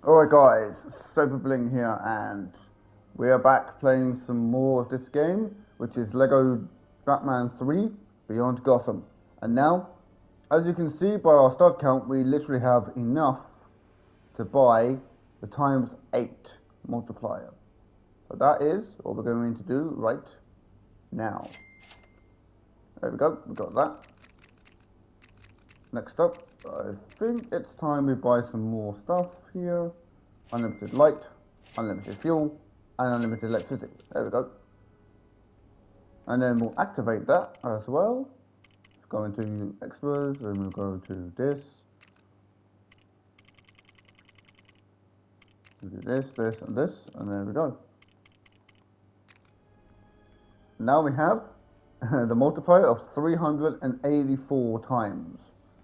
Alright guys, Soberbling here, and we are back playing some more of this game, which is Lego Batman 3 Beyond Gotham. And now, as you can see by our stud count, we literally have enough to buy the times 8 multiplier. So that is what we're going to do right now. There we go, we got that. Next up, I think it's time we buy some more stuff here. Unlimited light, unlimited fuel, and unlimited electricity. There we go. And then we'll activate that as well. Let's go into extras, and we'll go to this. We'll do this, this, and this, and there we go. Now we have the multiplier of 384 times.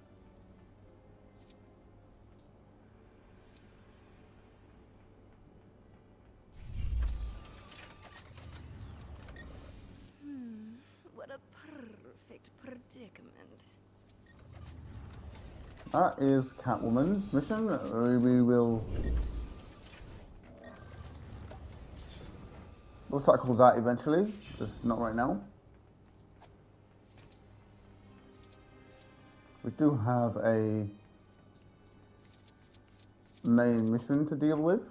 What a perfect predicament. That is Catwoman's mission. We'll tackle that eventually, just not right now. We do have a main mission to deal with.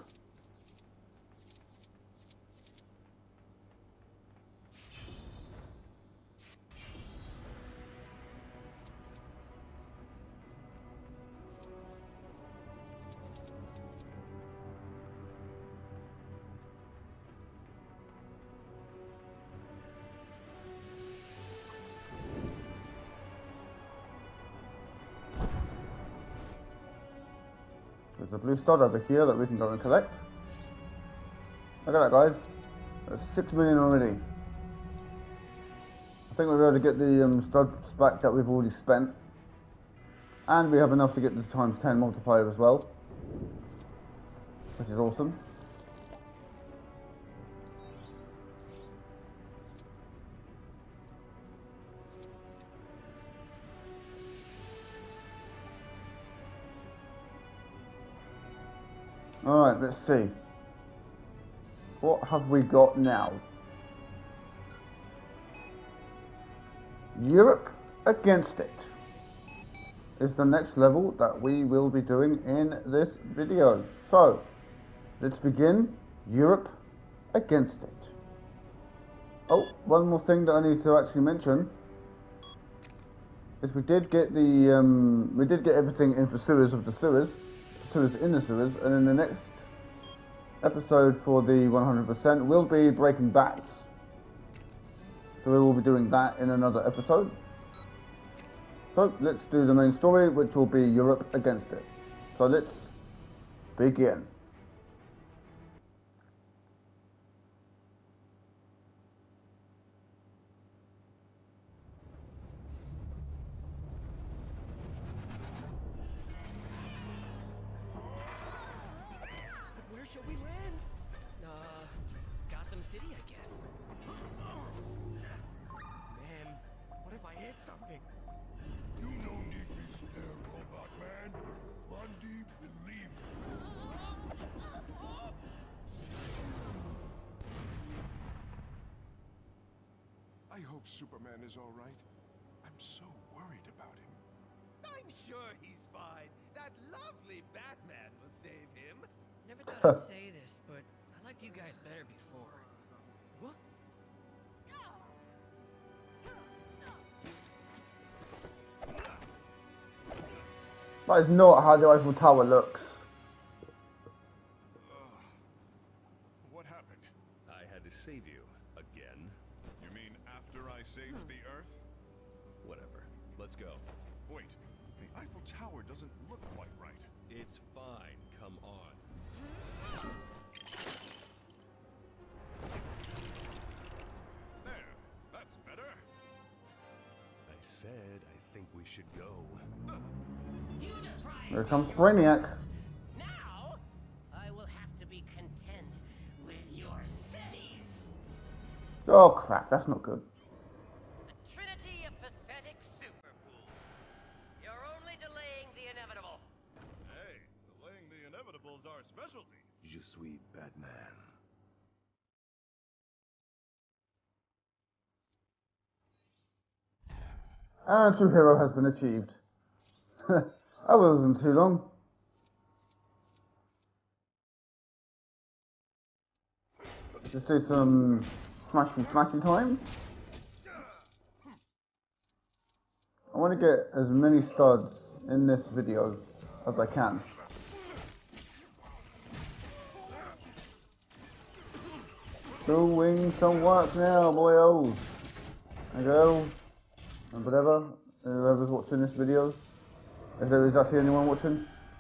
There's a blue stud over here that we can go and collect. Look at that, guys. There's 6 million already. I think we'll be able to get the studs back that we've already spent. And we have enough to get the times 10 multiplier as well, which is awesome. Alright, let's see. What have we got now? Europe Against It is the next level that we will be doing in this video. So, let's begin Europe Against It. Oh, one more thing that I need to actually mention is we did get everything in the sewers of the sewers. Sewers in the sewers, and in the next episode for the 100% we'll be breaking bats, so we will be doing that in another episode. So let's do the main story, which will be Europe Against It. So let's begin. Shall we land? Gotham City, I guess. Man, what if I hit something? You no need be scared, Robot Man. Bundy, believe me. I hope Superman is all right. I'm so worried about him. I'm sure he's fine. That lovely Batman will save him. Never thought I'd say this, but I liked you guys better before. What? That is not how the Eiffel Tower looks. What happened? I had to save you again. You mean after I saved the Earth? Whatever. Let's go. Wait, the Eiffel Tower doesn't look quite right. It's fine. Come on. There, that's better. I said I think we should go. Here comes Brainiac. Now, I will have to be content with your cities. Oh crap, that's not good. A trinity of pathetic super fools. You're only delaying the inevitable. Hey, delaying the inevitable is our specialty. Je suis Batman. And true hero has been achieved. That wasn't too long. Just do some smashy time. I want to get as many studs in this video as I can. Doing some work now, boyos and girls and whatever, whoever's watching this video, if there is actually anyone watching.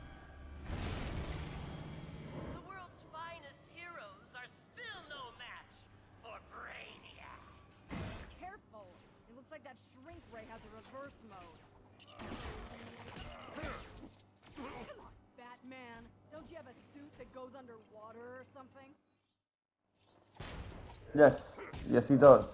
The world's finest heroes are still no match for Brainiac. Careful! It looks like that shrink ray has a reverse mode. Come on, Batman. Don't you have a suit that goes underwater or something? Yes he does.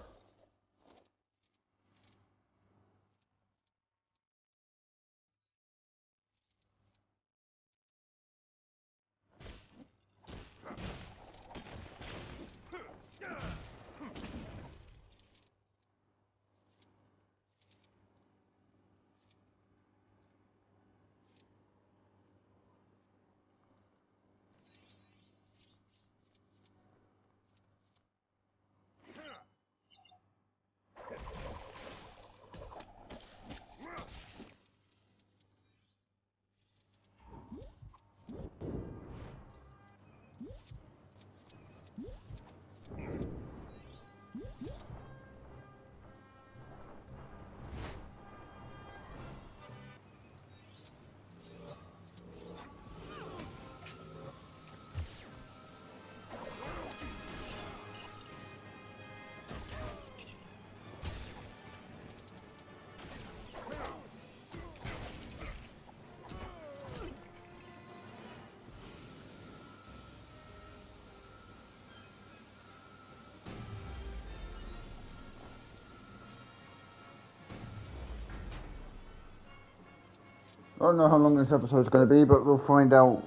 I don't know how long this episode is going to be, but we'll find out.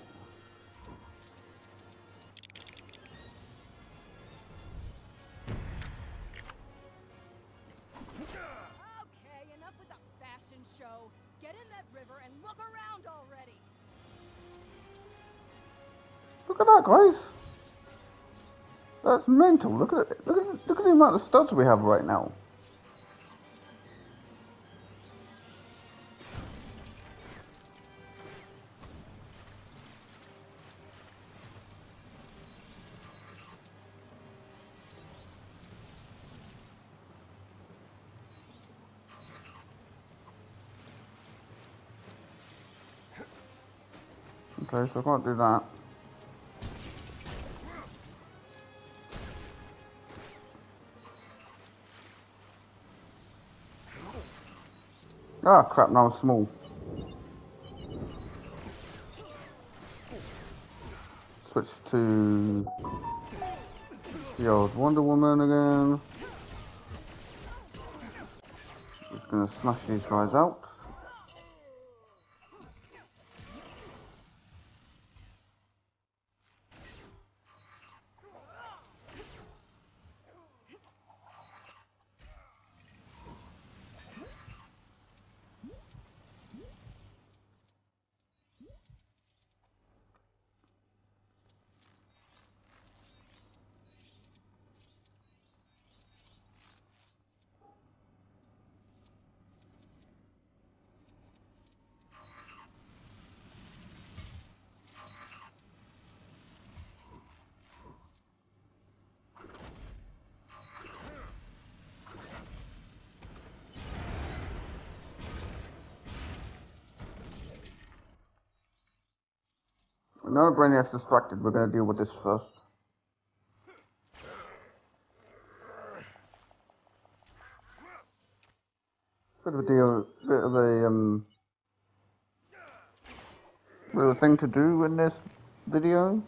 Okay, enough with the fashion show. Get in that river and look around already. Look at that, guys. That's mental. Look at it. Look at the amount of studs we have right now. Okay, so I can't do that. Ah, crap, now it's small. Switch to the old Wonder Woman again. Just gonna smash these guys out. Now that Brainiac's distracted, we're going to deal with this first. Bit of a thing to do in this video.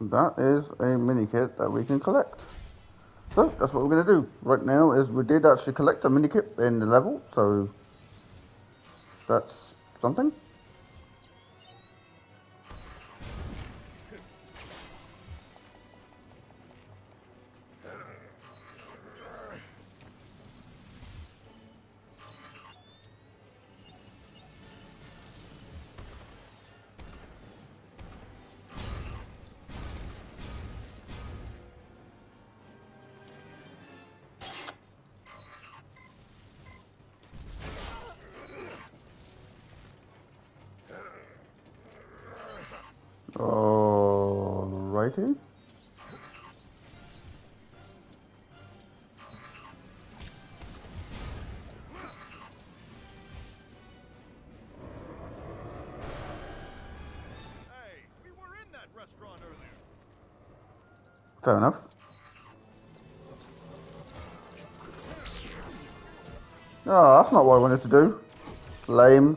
that is a mini kit that we can collect. So that's what we're going to do right now. Is we did actually collect a mini kit in the level, so that's something. Alrighty. Hey, we were in that restaurant earlier. Fair enough. Oh, that's not what I wanted to do. Lame.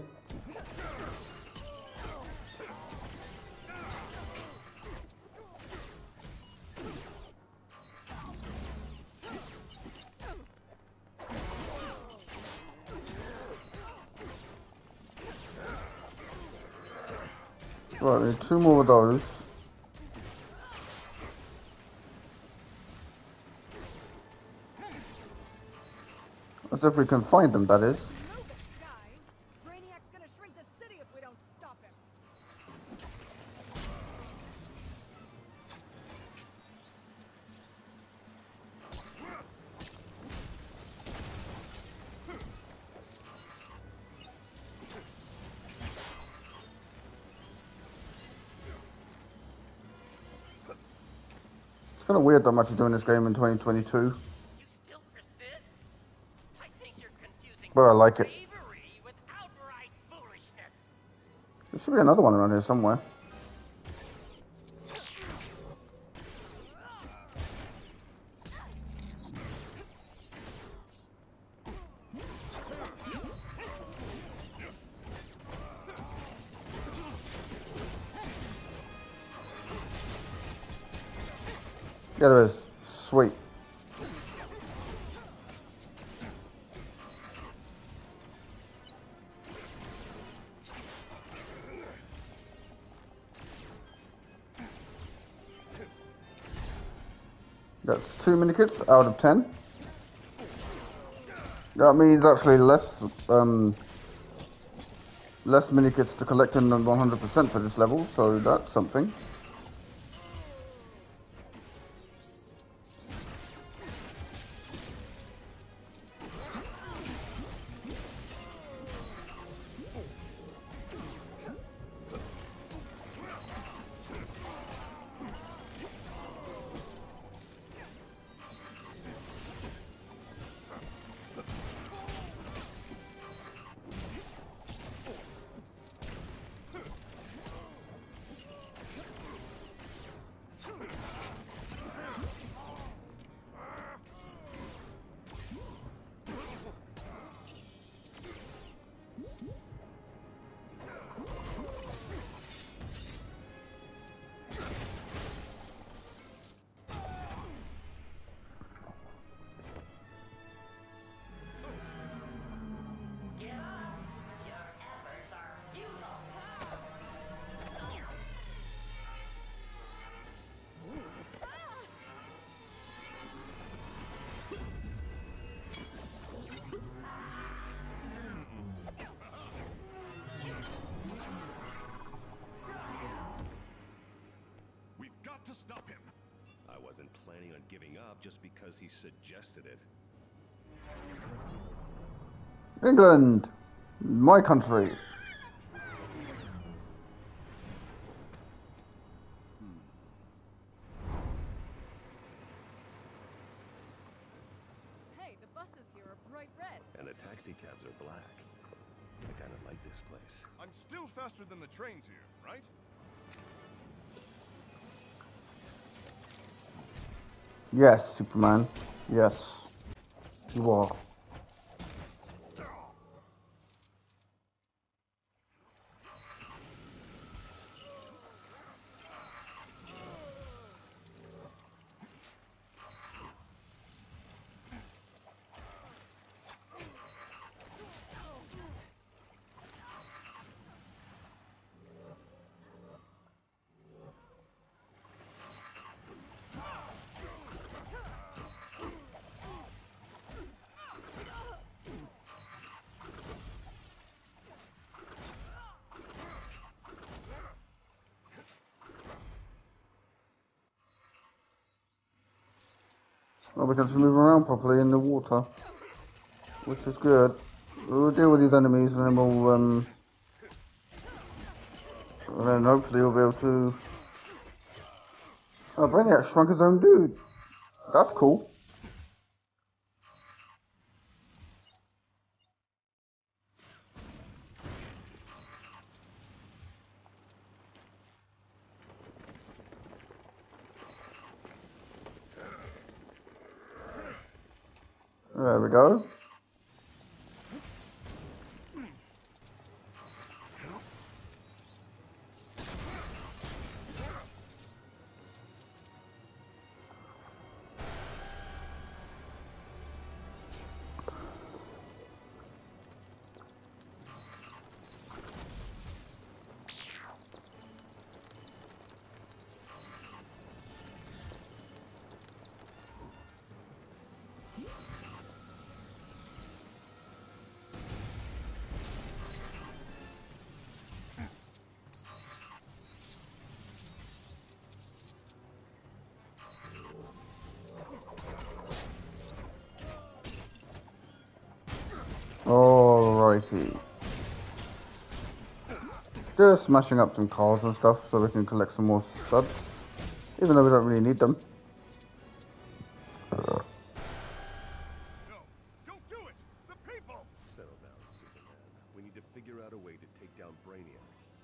Right, we need 2 more of those. As if we can find them, that is. Move it, guys. Brainiac's gonna shrink the city if we don't stop him. It's kind of weird that I'm actually doing this game in 2022, You still persist? I think you're confusing but I like it. bravery with outright foolishness. There should be another one around here somewhere. Yeah, there is. Sweet. That's 2 mini kits out of 10. That means actually less mini kits to collect than 100% for this level, so that's something. Give up. Your efforts are futile. We've got to stop him. I wasn't planning on giving up just because he suggested it. England! My country! Hey, the buses here are bright red. And the taxi cabs are black. I kind of like this place. I'm still faster than the trains here, right? Yes, Superman. Yes. You are. Well, we can just move around properly in the water, which is good. We'll deal with these enemies and then we'll, and then hopefully we'll be able to... Oh, Brainiac shrunk his own dude. That's cool. There we go. Alrighty. Just smashing up some cars and stuff so we can collect some more studs. Even though we don't really need them. No, don't do it! The people! Settle down, Superman. We need to figure out a way to take down Brainiac.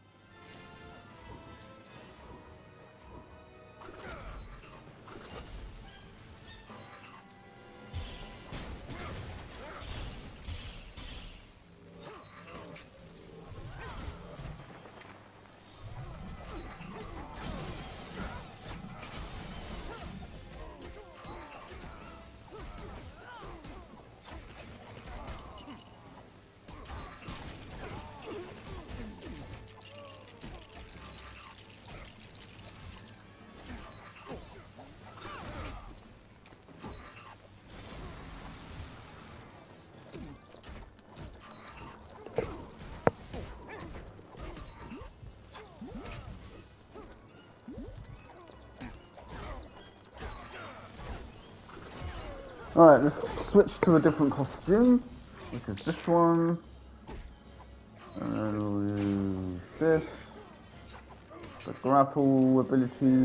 Alright, let's switch to a different costume, which is this one. And then we'll use this. The grapple abilities.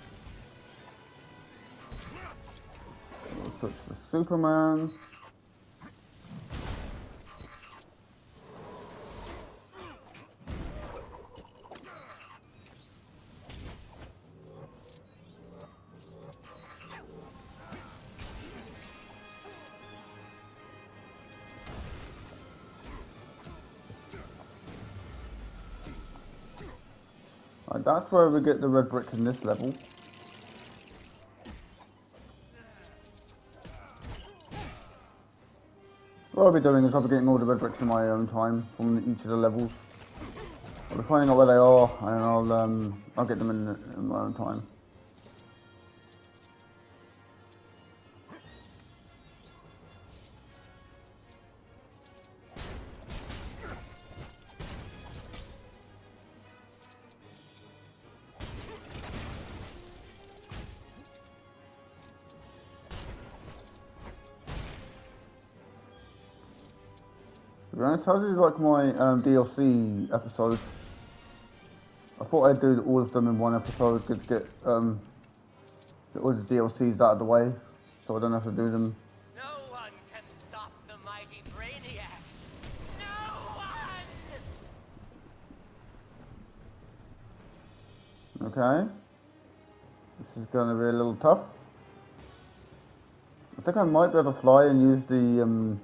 We'll switch to Superman. That's where we get the red brick in this level. What I'll be doing is I'll be getting all the red bricks in my own time from each of the levels. I'll be finding out where they are and I'll get them in my own time. To be honest, I really like my DLC episodes. I thought I'd do all of them in one episode to get all the DLCs out of the way, so I don't have to do them. No one can stop the mighty Brainiac. No one! Okay. This is going to be a little tough. I think I might be able to fly and use the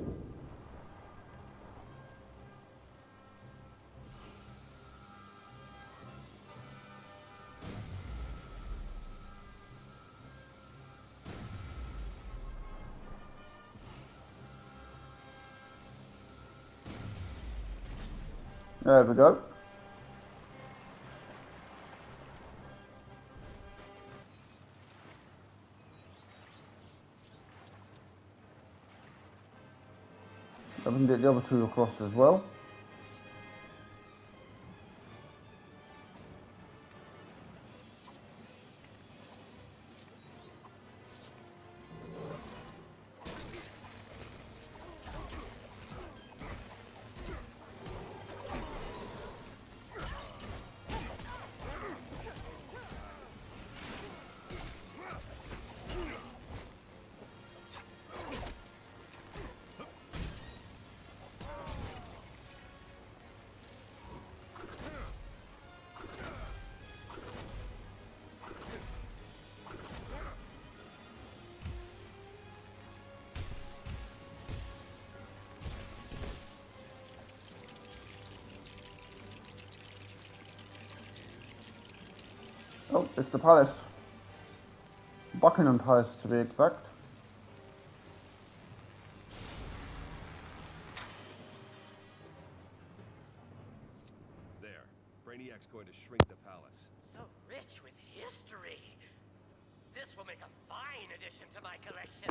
There we go. I can get the other two across as well. Oh, it's the palace. Buckingham Palace, to be exact. There. Brainiac's going to shrink the palace. So rich with history. This will make a fine addition to my collection.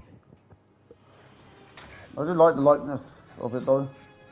I do like the likeness of it though.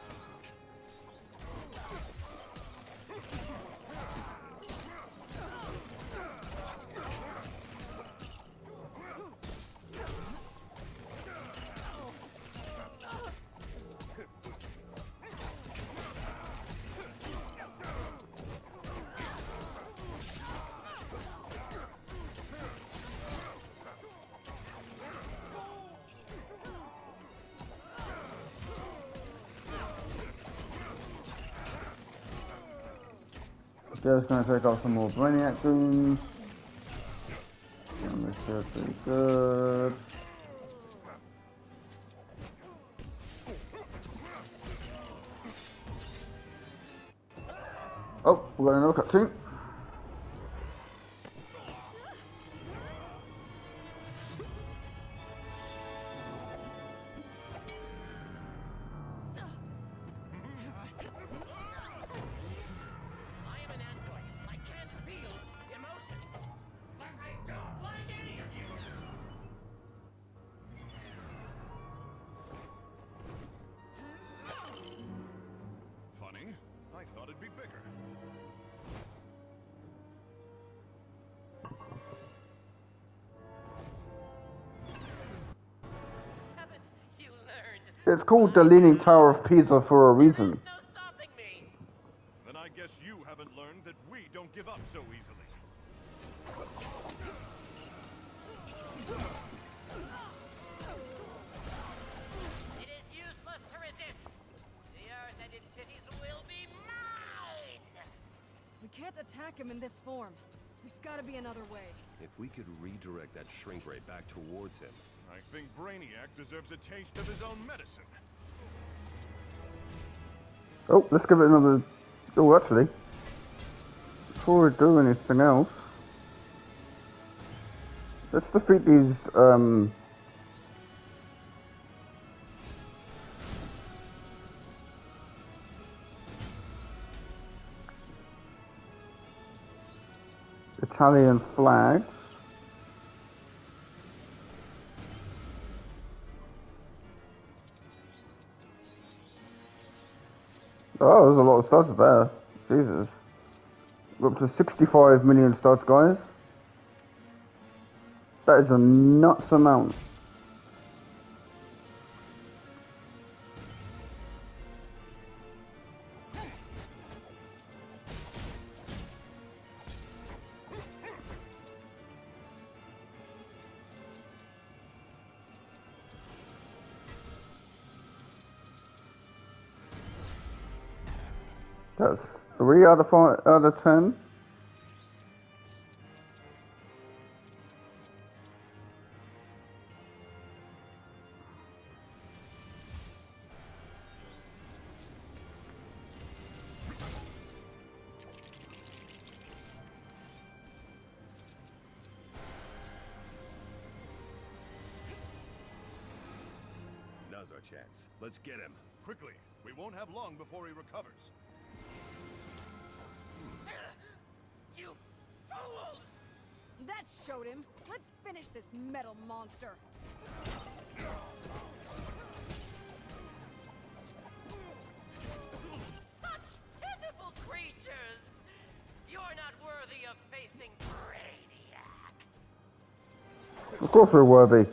Just gonna take out some more Brainiac goons. And this should be good. Oh, we got another cutscene. Funny. I thought it'd be bigger. Haven't you learned? It's called the Leaning Tower of Pisa for a reason. There's no stopping me. Then I guess you haven't learned that we don't give up so easily. It is useless to resist. The Earth and its cities will be mine. We can't attack him in this form. There's gotta be another way. If we could redirect that shrink ray back towards him. I think Brainiac deserves a taste of his own medicine. Oh, let's give it another... Oh, actually, before we do anything else, let's defeat these, Italian flags. Oh, there's a lot of studs there. Jesus. We're up to 65 million studs, guys. That is a nuts amount. That's 3 out of 5 out of 10. Now's our chance. Let's get him. Quickly, we won't have long before he recovers. You fools! That showed him. Let's finish this metal monster. Such pitiful creatures! You're not worthy of facing Brainiac. Of course we're worthy.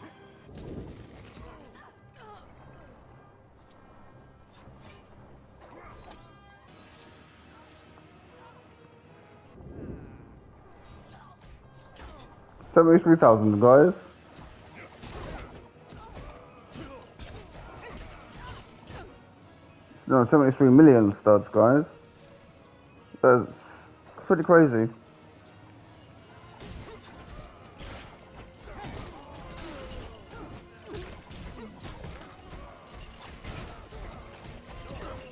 $73,000, guys. No, 73 million studs, guys. That's pretty crazy.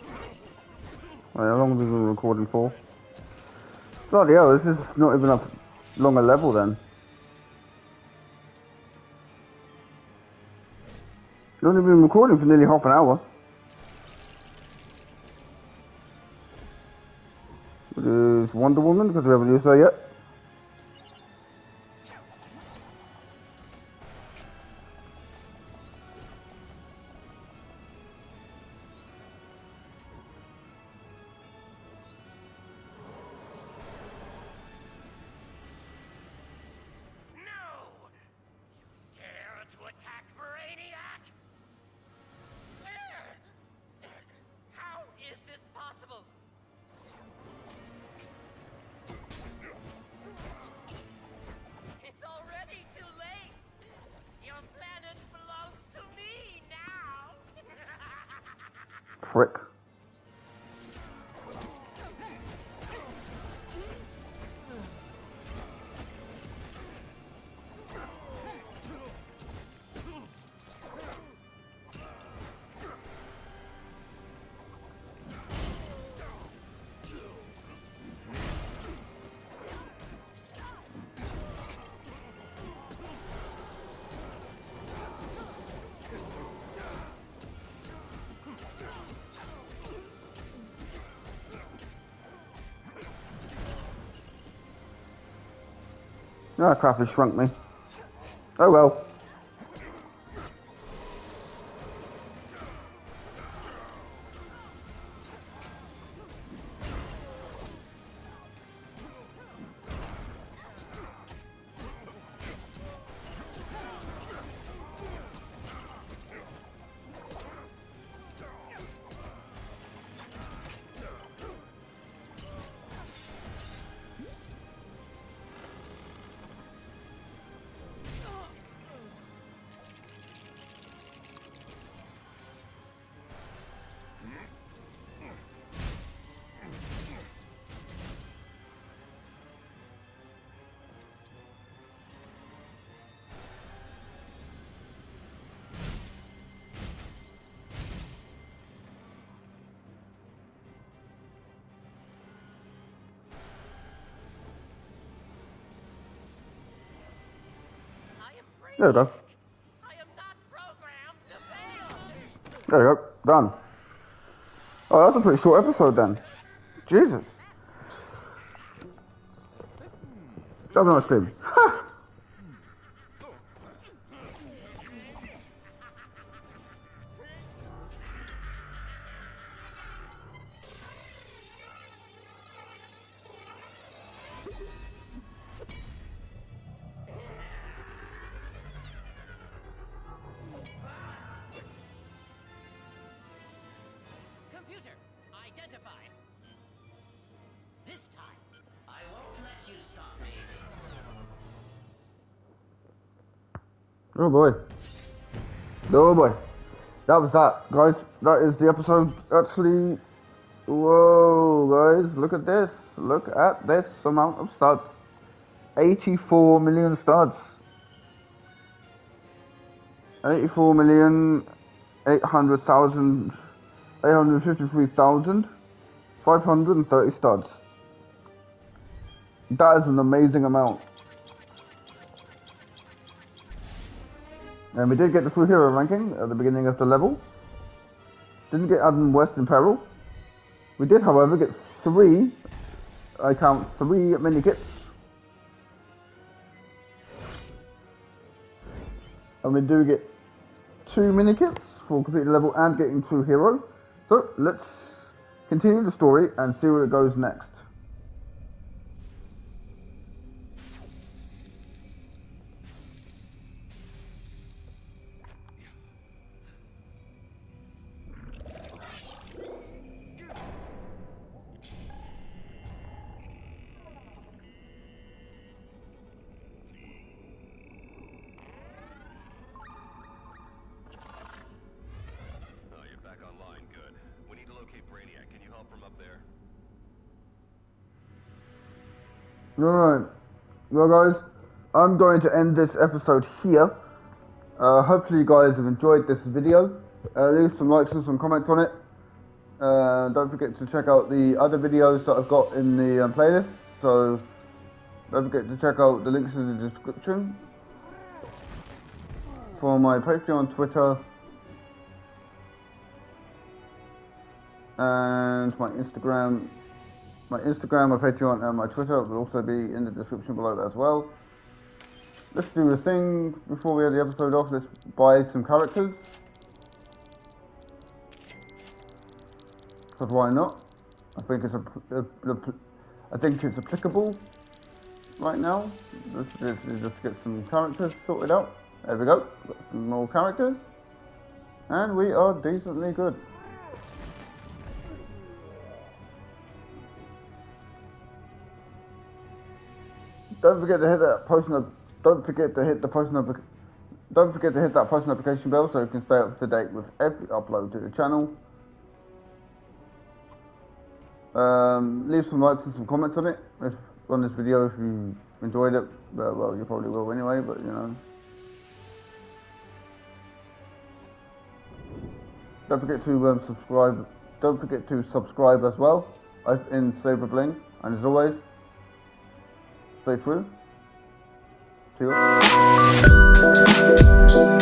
Right, how long have we been recording for? Bloody hell, this is not even up longer level then. You've only been recording for nearly half an hour. Is Wonder Woman, because we haven't used her yet. Frick. Oh crap, it shrunk me. Oh well. There we go. I am not programmed to fail. There we go. Done. Oh, that's a pretty short episode then. Jesus. That was ice cream. Computer, identified. This time, I won't let you stop me. Oh boy. Oh boy. That was that, guys. That is the episode. Actually, whoa, guys. Look at this. Look at this amount of studs. 84 million studs. 84,853,530 studs. That is an amazing amount. And we did get the full hero ranking at the beginning of the level. Didn't get Adam West in peril. We did, however, get 3, I count 3 mini kits. And we do get 2 mini kits for completing the level and getting true hero. So let's continue the story and see where it goes next. Alright, well guys, I'm going to end this episode here. Hopefully you guys have enjoyed this video. Leave some likes and some comments on it. Don't forget to check out the other videos that I've got in the playlist. So Don't forget to check out the links in the description for my Patreon, Twitter, and my Instagram. My Instagram, my Patreon, and my Twitter will also be in the description below as well. Let's do the thing before we end the episode off. Let's buy some characters. Because why not? I think it's applicable right now. Let's just get some characters sorted out. There we go. Got some more characters, and we are decently good. Don't forget to hit that post notification bell so you can stay up to date with every upload to the channel. Leave some likes and some comments on it on this video if you enjoyed it. Well, you probably will anyway, but you know. Don't forget to subscribe. Don't forget to subscribe as well in Saber Bling, and as always, stay true to you.